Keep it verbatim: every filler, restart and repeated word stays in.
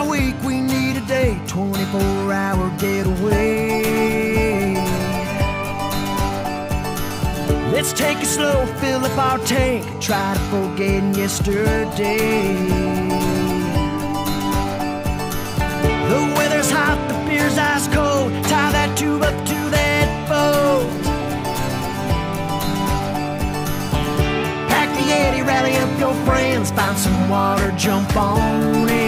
our week, we need a day, twenty-four hour getaway. Let's take it slow, fill up our tank, try to forget yesterday. The weather's hot, the beer's ice cold, tie that tube up to that boat. Pack the Yeti, rally up your friends, find some water, jump on it.